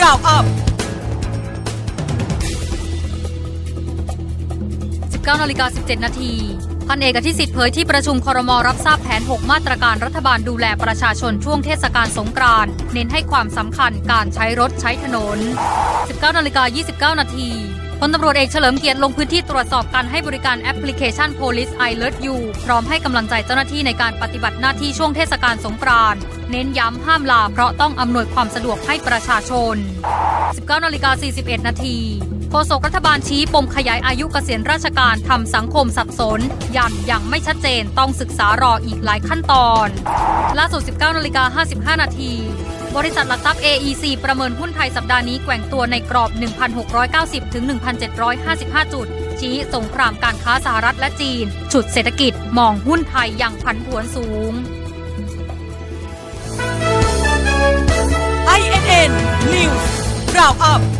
Roundup 19:17 น.พันเอกอธิสิทธิ์เผยที่ประชุมครม.รับทราบแผน6มาตรการรัฐบาลดูแลประชาชนช่วงเทศกาลสงกรานต์เน้นให้ความสำคัญการใช้รถใช้ถนน 19:29 น.พลตำรวจเอกเฉลิมเกียรติลงพื้นที่ตรวจสอบการให้บริการแอปพลิเคชัน Police Alert You พร้อมให้กำลังใจเจ้าหน้าที่ในการปฏิบัติหน้าที่ช่วงเทศกาลสงกรานต์เน้นย้ำห้ามลาเพราะต้องอำนวยความสะดวกให้ประชาชน 19:41 น.โฆษกรัฐบาลชี้ปมขยายอายุเกษียณราชการทำสังคมสับสนยังไม่ชัดเจนต้องศึกษารออีกหลายขั้นตอนล่าสุด 19:55 น.บริษัทหลักทรัพย์ AEC ประเมินหุ้นไทยสัปดาห์นี้แกว่งตัวในกรอบ 1,690 ถึง 1,755 จุดชี้สงครามการค้าสหรัฐและจีนฉุดเศรษฐกิจมองหุ้นไทยยังผันผวนสูง INN News Roundup